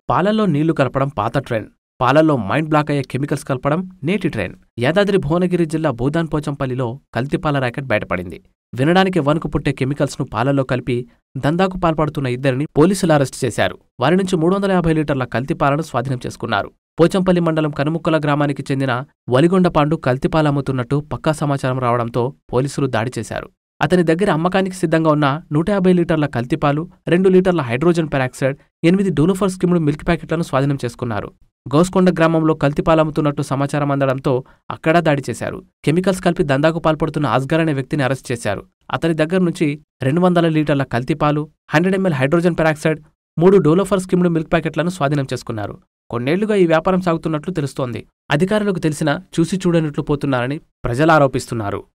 పాలల్లో నీళ్లు కలపడం పాత ట్రెండ్. పాలల్లో మైండ్ బ్లాక్ అయ్యే కెమికల్స్ కలపడం నేటి ట్రెండ్. యాదాద్రి భువనగిరి జిల్లా భూదాన్ పోచంపల్లిలో కల్తీపాల ర్యాకెట్ బయటపడింది. వినడానికి వణుకు పుట్టే కెమికల్స్ ను పాలల్లో కలిపి దందాకు పాల్పడుతున్న ఇద్దరిని పోలీసులు అరెస్టు చేశారు. వారి నుంచి 350 లీటర్ల కల్తీపాలను స్వాధీనం చేసుకున్నారు. పోచంపల్లి మండలం కనుముక్కల గ్రామానికి చెందిన వలిగొండపాండు కల్తీపాలు అమ్ముతున్నట్టు పక్కా సమాచారం రావడంతో పోలీసులు దాడి చేశారు. అతని దగ్గర అమ్మకానికి సిద్ధంగా ఉన్న 150 లీటర్ల కల్తీపాలు, 2 లీటర్ల హైడ్రోజన్ పెరాక్సైడ్, 8 డోలోఫర్ స్కిమ్డ్ మిల్క్ ప్యాకెట్లను స్వాధీనం చేసుకున్నారు. గోస్కొండ గ్రామంలో కల్తీపాలు అమ్ముతున్నట్టు సమాచారం అందడంతో అక్కడా దాడి చేశారు. కెమికల్స్ కలిపి దందాకు పాల్పడుతున్న అస్గర్ అనే వ్యక్తిని అరెస్ట్ చేశారు. అతని దగ్గర నుంచి 200 లీటర్ల కల్తీపాలు, 100 ml హైడ్రోజన్ పెరాక్సైడ్, 3 డోలోఫర్ స్కిమ్డ్ మిల్క్ ప్యాకెట్లను స్వాధీనం చేసుకున్నారు. కొన్నేళ్లుగా ఈ వ్యాపారం సాగుతున్నట్లు తెలుస్తోంది. అధికారులకు తెలిసినా చూసి చూడనట్లు పోతున్నారని ప్రజలు ఆరోపిస్తున్నారు.